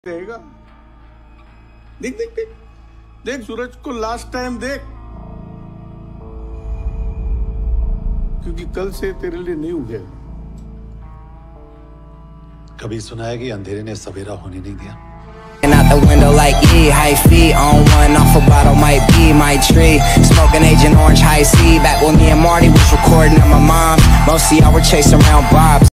रहेगा। देख देख देख देख सूरज को लास्ट टाइम देख, क्योंकि कल से तेरे लिए नहीं उगेगा। कभी सुना है कि अंधेरे ने सवेरा होने नहीं दिया। Out the window like E, high feet on one, off a bottle might be my tree. Smoking Agent Orange High C, back when me and Marty was recording at my mom. Most of y'all were chasing around Bob's.